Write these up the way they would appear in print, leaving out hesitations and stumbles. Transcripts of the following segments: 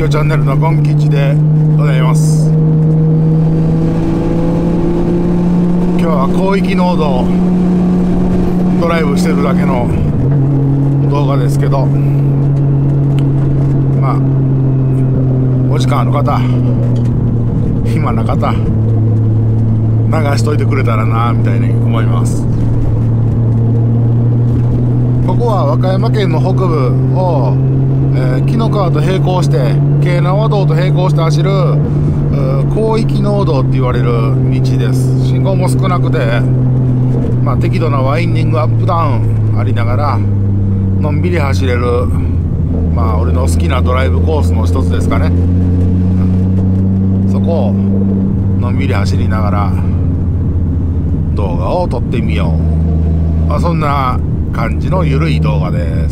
京チャンネルのゴン吉でございます。今日は広域農道ドライブしてるだけの動画ですけど、まあお時間ある方、暇な方流しといてくれたらなみたいに思います。ここは和歌山県の北部を、紀の川と並行して京奈和道と並行して走る広域農道って言われる道です。信号も少なくて、まあ、適度なワインディングアップダウンありながらのんびり走れる、まあ俺の好きなドライブコースの一つですかね。そこをのんびり走りながら動画を撮ってみよう、まあ、そんな感じのゆるい動画です。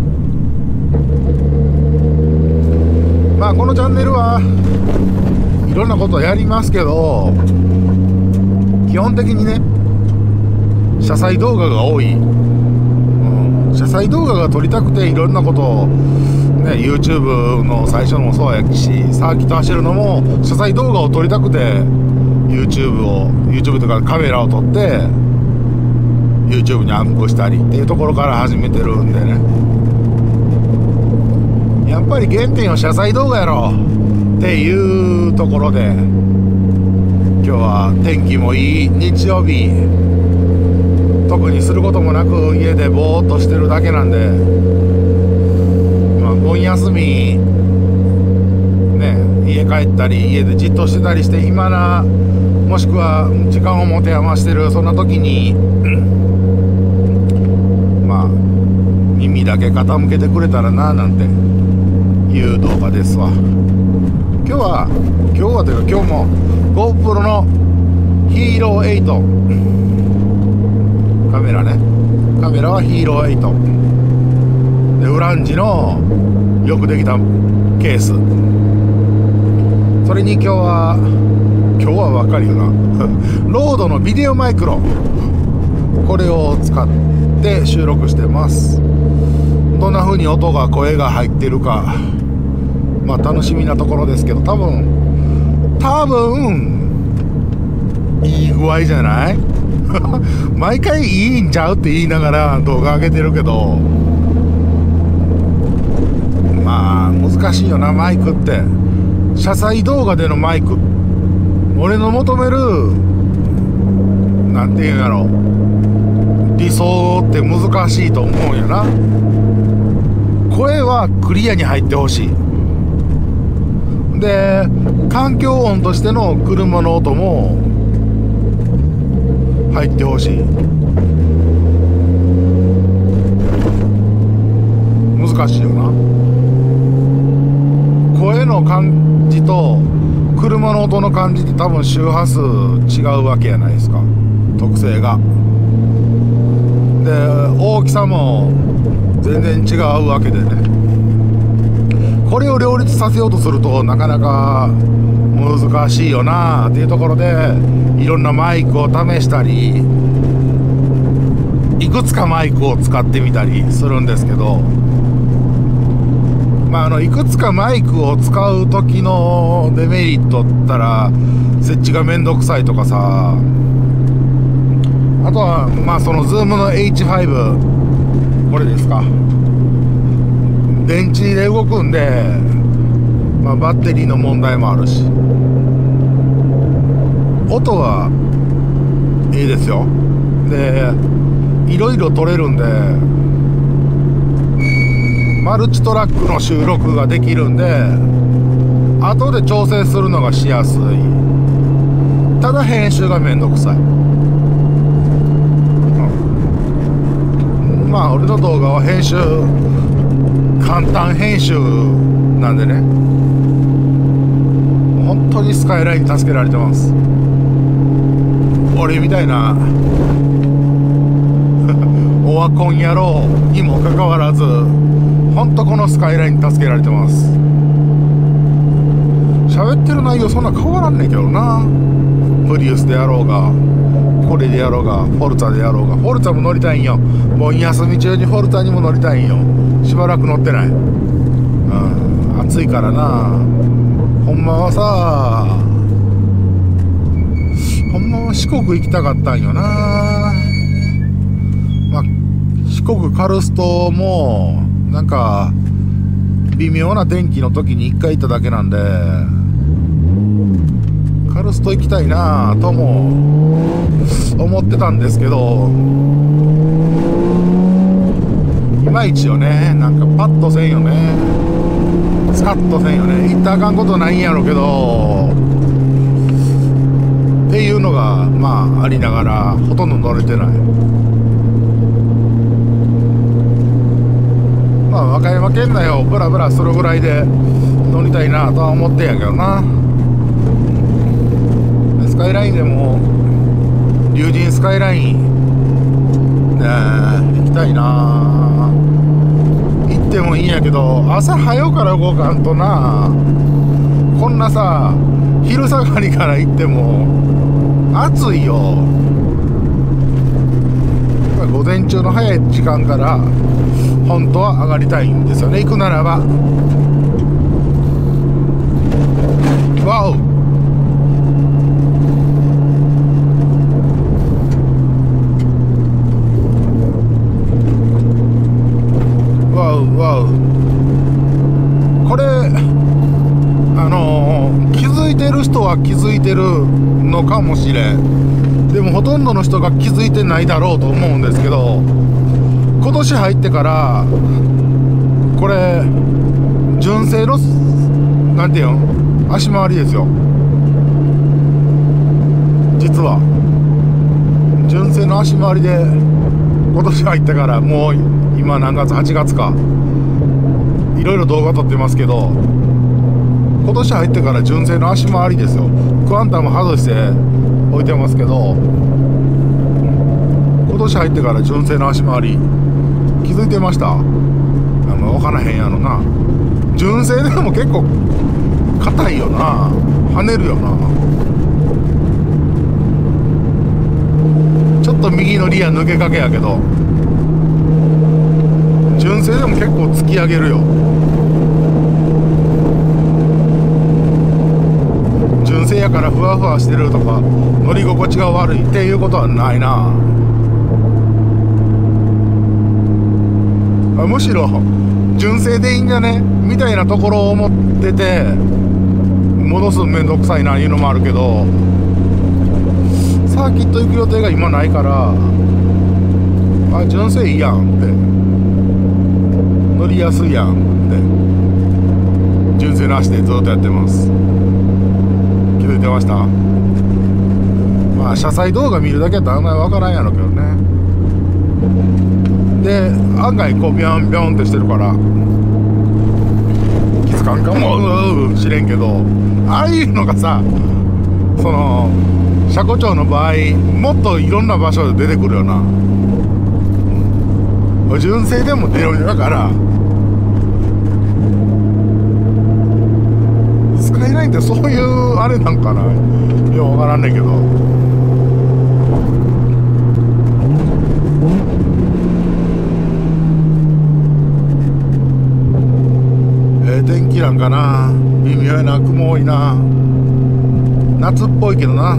まあこのチャンネルはいろんなことやりますけど、基本的にね車載動画が多い、車載動画が撮りたくていろんなことをね、YouTube の最初のもそうやし、サーキット走るのも車載動画を撮りたくて YouTube とかカメラを撮って YouTube にアップしたりっていうところから始めてるんでね、やっぱり原点は車載動画やろっていうところで、今日は天気もいい日曜日、特にすることもなく家でぼーっとしてるだけなんで、まあ盆休みね、家帰ったり家でじっとしてたりして暇な、もしくは時間を持て余してるそんな時にまあ耳だけ傾けてくれたらななんていう動画ですわ。今日はというか今日も GoPro のヒーロー8、カメラはヒーロー8で、ウランジのよくできたケース、それに今日はわかるよなロードのビデオマイクロ、これを使って収録してます。どんな風に声が入ってるか、まあ楽しみなところですけど、多分いい具合じゃない毎回いいんちゃうって言いながら動画上げてるけど、まあ難しいよなマイクって。車載動画でのマイク、俺の求めるなんていうんやろ、理想って難しいと思うんやな。声はクリアに入ってほしい。で、環境音としての車の音も入ってほしい。難しいよな。声の感じと車の音の感じって多分周波数違うわけやないですか、特性が。で、大きさも全然違うわけでね、これを両立させようとするとなかなか難しいよなっていうところで、いろんなマイクを試したり、いくつかマイクを使ってみたりするんですけど、まあいくつかマイクを使う時のデメリットったら、設置がめんどくさいとかさ、あとはまあそのズームの H5、 これですか、電池で動くんで、まあ、バッテリーの問題もあるし、音はいいですよ。で、いろいろ撮れるんで、マルチトラックの収録ができるんで、後で調整するのがしやすい。ただ編集がめんどくさい。まあ俺の動画は編集簡単編集なんでね、本当にスカイラインに助けられてます。俺みたいなオワコン野郎にもかかわらず、本当このスカイラインに助けられてます。喋ってる内容そんな変わらんねんけどな。プリウスでやろうが、これでやろうが、フォルツァでやろうが。フォルツァも乗りたいんよ。もう休み中にフォルツァにも乗りたいんよ。しばらく乗ってない。 暑いからな。ほんまはさ、ほんまは四国行きたかったんよな。まあ四国カルストもなんか微妙な天気の時に1回行っただけなんで、カルスト行きたいなとも思ってたんですけど、いまいちよね。なんかパッとせんよね。スカッとせんよね。行ったらあかんことないんやろうけどっていうのがまあありながら、ほとんど乗れてない。まあ和歌山県内をブラブラするぐらいで乗りたいなとは思ってんやけどな。スカイラインでも龍神スカイラインね行きたいな。行ってもいいんやけど、朝早うから動かんとな。こんなさ昼下がりから行っても暑いよ。午前中の早い時間から本当は上がりたいんですよね、行くならば。わお、これ気づいてる人は気づいてるのかもしれん。でもほとんどの人が気づいてないだろうと思うんですけど、今年入ってからこれ純正のなんていうの足回りですよ。実は純正の足回りで今年入ってから、もう今何月、8月か、いろいろ動画撮ってますけど、今年入ってから純正の足回りですよ。クアンタム外して置いてますけど、今年入ってから純正の足回り気づいてました？分からへんやろな。純正でも結構硬いよな、跳ねるよな。ちょっと右のリア抜けかけやけど、純正でも結構突き上げるよ。純正やからふわふわしてるとか乗り心地が悪いっていうことはないな。むしろ純正でいいんじゃねみたいなところを思ってて、戻すのめんどくさいないうのもあるけど、サーキット行く予定が今ないから、あ、純正いいやんって、乗りやすいやんって、純正なしでずっとやってます。気づいてました？まあ車載動画見るだけだとあんまり分からんやろうけどね。で案外こうビョンビョンってしてるから気づかんかもしれんけど、ああいうのがさ、その車庫長の場合もっといろんな場所で出てくるよな。純正でも出るだから、スカイラインってそういうあれなんかな、よう分からんねんけど。天気なんかな、微妙やな、雲多いな、夏っぽいけどな。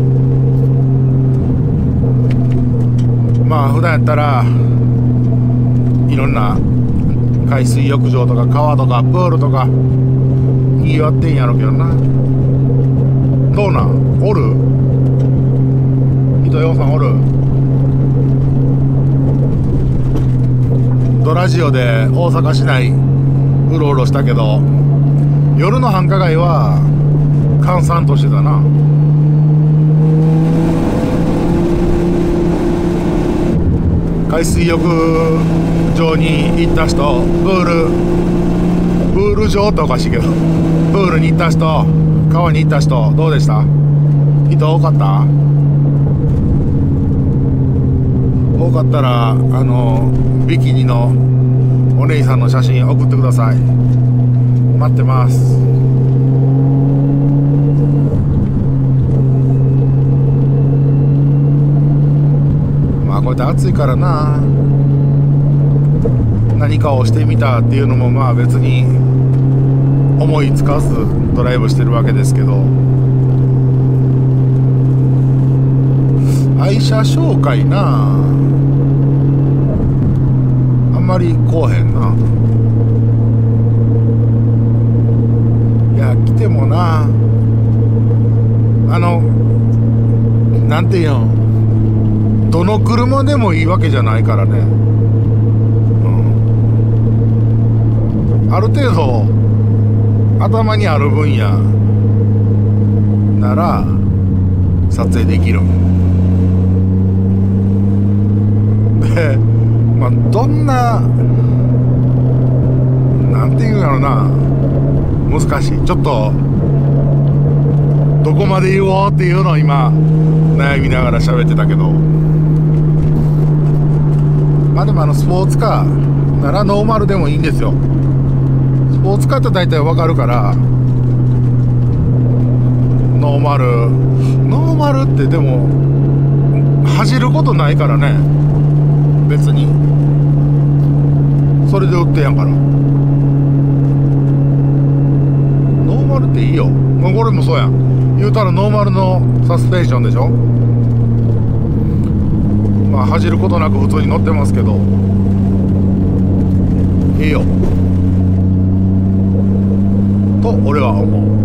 まあ普段やったらいろんな海水浴場とか川とかプールとかにぎわってんやろうけどな。どうなん、おる人ようさんおる？ドラジオで大阪市内うろうろしたけど、夜の繁華街は閑散としてたな。海水浴場に行った人、プール場っておかしいけど、プールに行った人、川に行った人、どうでした？人多かった？多かったらビキニのお姉さんの写真送ってください。待ってます。まあこうやって暑いからな、何かをしてみたっていうのもまあ別に思いつかずドライブしてるわけですけど、愛車紹介なあんまりこうへんな。いや来てもな、なんていうんどの車でもいいわけじゃないからね、ある程度頭にある分野なら撮影できる。で、まあどんななんていうんやろな、難しい。ちょっとどこまで言おうっていうのを今悩みながら喋ってたけど、まあでもスポーツカーならノーマルでもいいんですよ。スポーツカーって大体わかるから、ノーマルってでも走ることないからね、別にそれで売ってやんから。ノーマルっていいよ。これもそうやん。言うたらノーマルのサスペンションでしょ。まあ走ることなく普通に乗ってますけどいいよと俺は思う。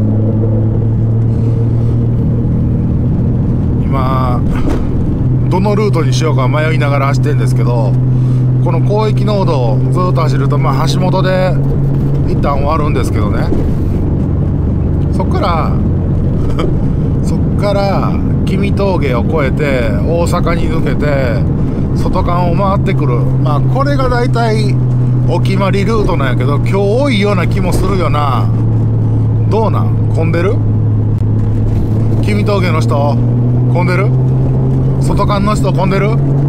今どのルートにしようか迷いながら走ってるんですけど、この広域農道をずっと走ると、まあ橋本で一旦終わるんですけどね、そっから君峠を越えて大阪に抜けて外環を回ってくる。まあこれが大体お決まりルートなんやけど、今日多いような気もするよな。どうなん？混んでる？君峠の人混んでる？外環の人混んでる？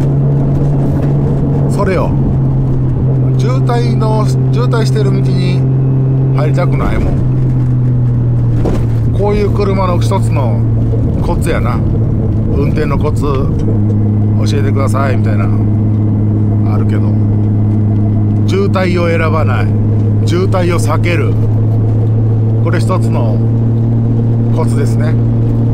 それよ、渋滞してる道に入りたくないもん。こういう車の一つのコツやな。運転のコツ教えてくださいみたいなあるけど、渋滞を選ばない、渋滞を避ける、これ一つのコツですね。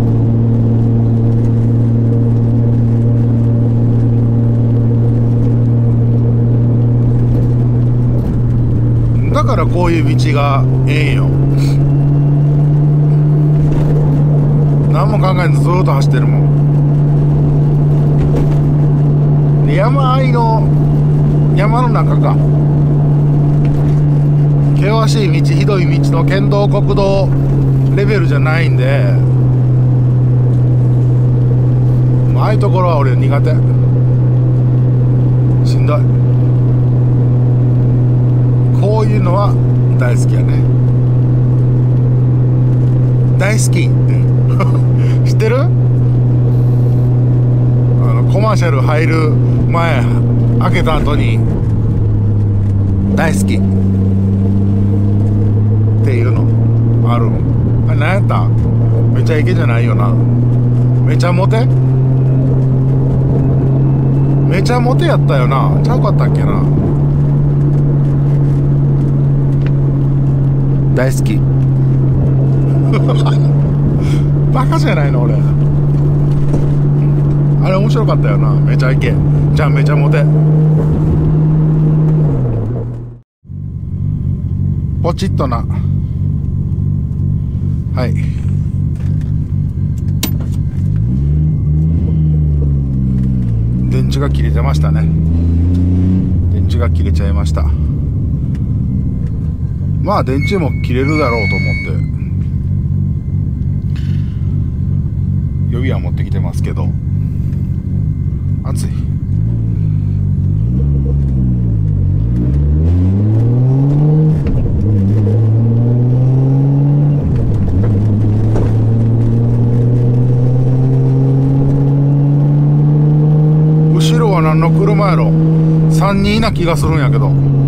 だからこういう道がええんよ。何も考えずずっと走ってるもん。で山の中か、険しい道、ひどい道の県道国道レベルじゃないんで、ああいうところは俺苦手、しんどい。こういうのは大好きやね。大好きって知ってる？コマーシャル入る前開けた後に大好きっていうのある。あれ何やった？めちゃイケじゃないよな。めちゃモテ？めちゃモテやったよな。ちゃうかったっけな。大好きバカじゃないの俺。あれ面白かったよな。めちゃイケじゃあめちゃモテ。ポチッとな。はい、電池が切れてましたね。電池が切れちゃいました。まあ電池も切れるだろうと思って予備は持ってきてますけど、暑い。後ろは何の車やろ。32な気がするんやけど、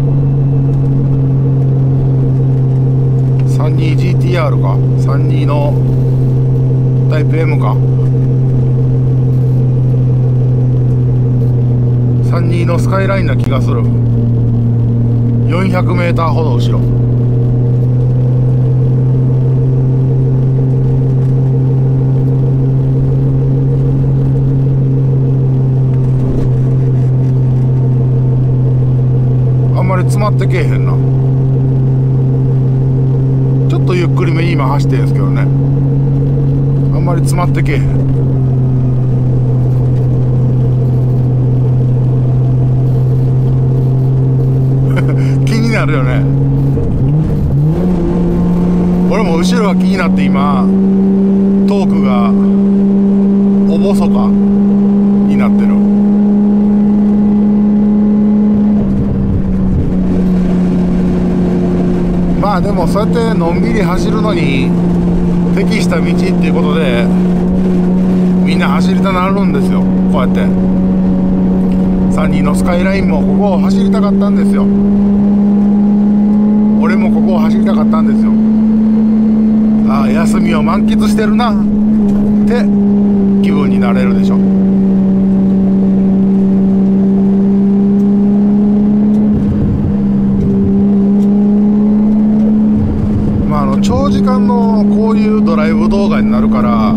32GTR か、32のタイプ M か、32のスカイラインな気がする。400mほど後ろ。 ってけえへんな。ちょっとゆっくりめに今走ってるんですけどね、あんまり詰まってけえへん。気になるよね。俺も後ろが気になって今トークがおぼそかになってる。まあでもそうやってのんびり走るのに適した道っていうことでみんな走りたなるんですよ。こうやって3人のスカイラインもここを走りたかったんですよ。俺もここを走りたかったんですよ。ああ、休みを満喫してるなって気分になれるでしょ。長時間のこういうドライブ動画になるから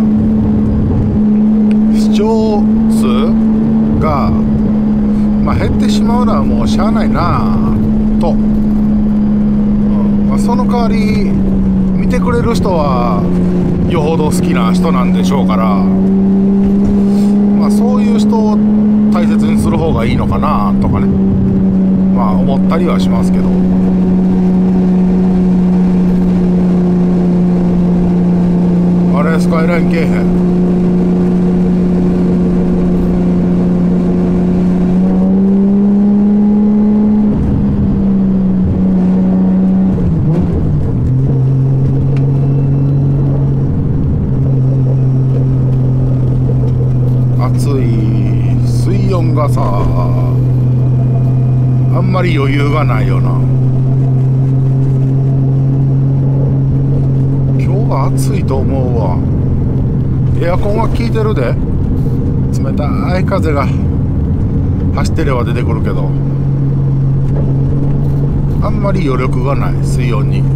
視聴数が、減ってしまうのはもうしゃあないなと、その代わり見てくれる人はよほど好きな人なんでしょうから、そういう人を大切にする方がいいのかなとかね、思ったりはしますけど。あれスカイラインけえへん。暑い。水温がさあんまり余裕がないよな。暑いと思うわ。エアコンは効いてるで。冷たい風が走ってれば出てくるけどあんまり余力がない。水温に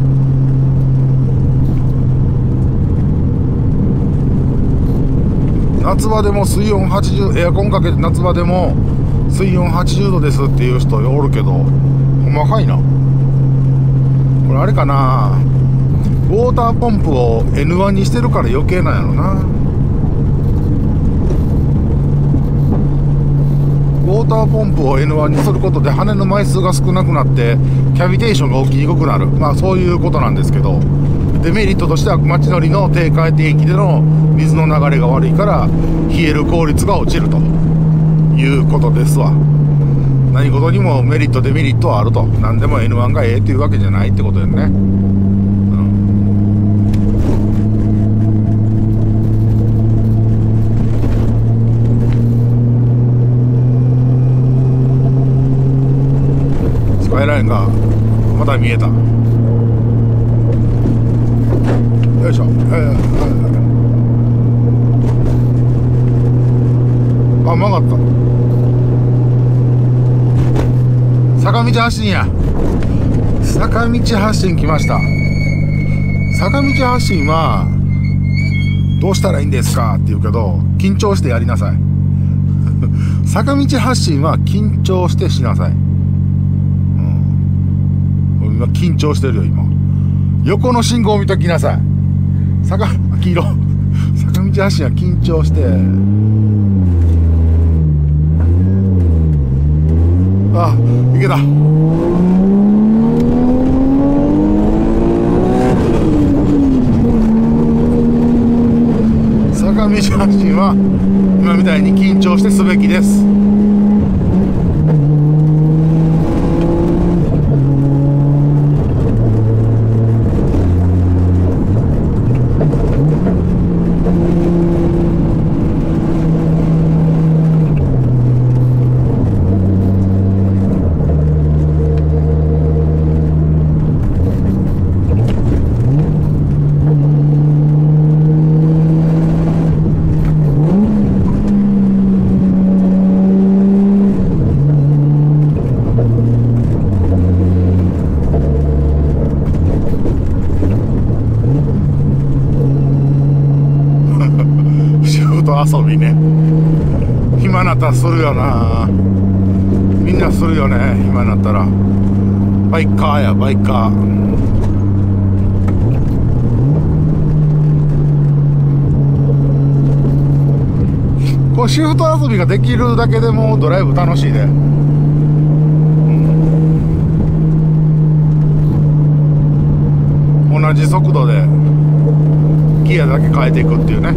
夏場でも水温80、エアコンかけて夏場でも水温80度ですっていう人おるけど、細かいな。これあれかな、ウォーターポンプを N1 にしてるから余計なんやろな。ウォーターポンプを N1 にすることで羽の枚数が少なくなってキャビテーションが起きにくくなる。そういうことなんですけど、デメリットとしては街乗りの低回転域での水の流れが悪いから冷える効率が落ちるということですわ。何事にもメリットデメリットはあると。何でも N1 がええっていうわけじゃないってことですね。スカイラインがまだ見えた。よいしょ。あ、曲がった。坂道発進や。坂道発進来ました。坂道発進はどうしたらいいんですかって言うけど、緊張してやりなさい。坂道発進は緊張してしなさい。今緊張してるよ。今横の信号見ときなさい。黄色。坂道発進は緊張して。あ、いけた。坂道発進は今みたいに緊張してすべきです。遊びね。暇なったらするよな。みんなするよね、暇になったら。 バイカーやバイカー。このシフト遊びができるだけでもドライブ楽しいで、同じ速度でギアだけ変えていくっていうね。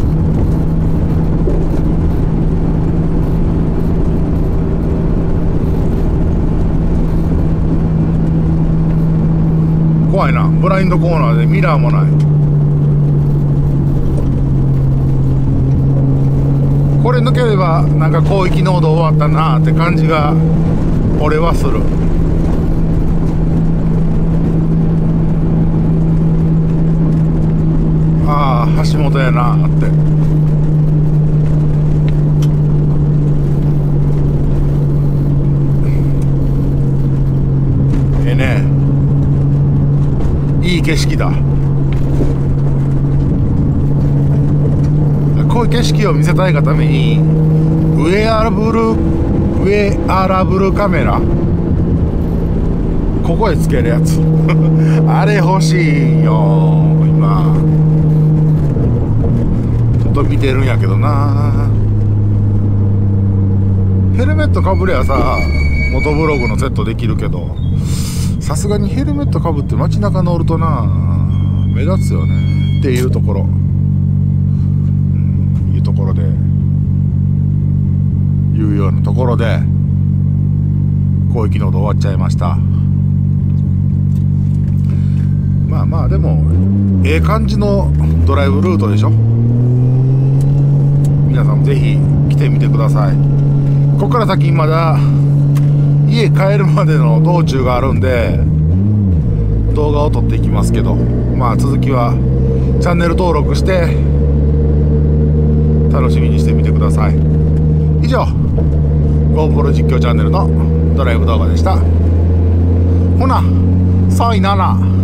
怖いな、ブラインドコーナーでミラーもない。これ抜ければなんか広域濃度終わったなーって感じが俺はする。ああ橋本やなーって。ええね、いい景色だ。こういう景色を見せたいがためにウェアラブルカメラ、ここへつけるやつあれ欲しいよ今。ちょっと見てるんやけどな。ヘルメットかぶりゃさモトブログのセットできるけど、さすがにヘルメットかぶって街中乗るとな目立つよねっていうところ、いうようなところで広域濃度終わっちゃいました。まあまあでもええ感じのドライブルートでしょ。皆さんもぜひ来てみてください。ここから先まだ家帰るまでの道中があるんで動画を撮っていきますけど、まあ続きはチャンネル登録して楽しみにしてみてください。以上 GoPro 実況チャンネルのドライブ動画でした。ほなさいなら。